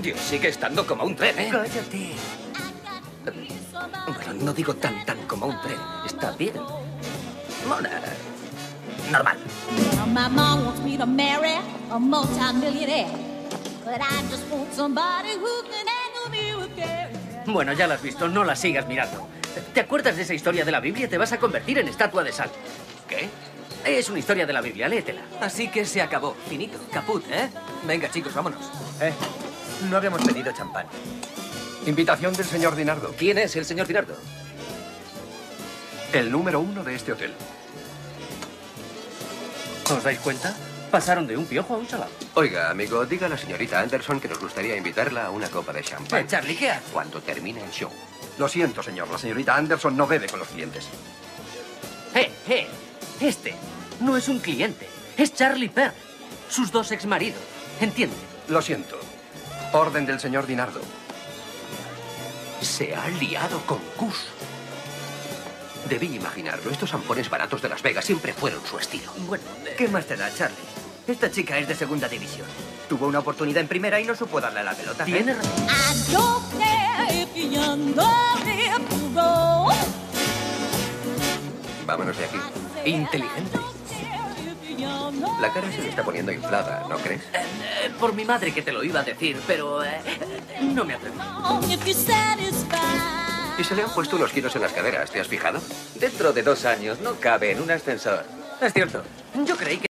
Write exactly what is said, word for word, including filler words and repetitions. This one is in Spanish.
Tío, sigue estando como un tren, ¿eh? Cállate. Bueno, no digo tan, tan como un tren. Está bien. Mona. Normal. My mom wants me to marry a multi-millionaire, but I just want somebody who can handle me with care. Bueno, ya la has visto, no la sigas mirando. ¿Te acuerdas de esa historia de la Biblia? Te vas a convertir en estatua de sal. ¿Qué? Es una historia de la Biblia, léetela. Así que se acabó. Finito. Caput, ¿eh? Venga, chicos, vámonos. Eh, no habíamos pedido champán. Invitación del señor Dinardo. ¿Quién es el señor Dinardo? El número uno de este hotel. ¿Os dais cuenta? Pasaron de un piojo a un salado. Oiga, amigo, diga a la señorita Anderson que nos gustaría invitarla a una copa de champán. Eh, Charlie, ¿qué haces? Cuando termine el show. Lo siento, señor. La señorita Anderson no bebe con los clientes. ¡Eh, eh! Este no es un cliente. Es Charlie Pearl, sus dos exmaridos. ¿Entiende? Lo siento. Orden del señor Dinardo. Se ha liado con Gus. Debí imaginarlo. Estos zampones baratos de Las Vegas siempre fueron su estilo. Bueno, ¿qué más te da, Charlie? Esta chica es de segunda división. Tuvo una oportunidad en primera y no supo darle a la pelota. ¿eh? Tiene razón. I don't care if you're young or if you grow. Vámonos de aquí. Inteligente. La cara se le está poniendo inflada, ¿no crees? Eh, por mi madre que te lo iba a decir, pero eh, no me atreví. If you're satisfied. Y se le han puesto unos kilos en las caderas, ¿te has fijado? Dentro de dos años no cabe en un ascensor. Es cierto. Yo creí que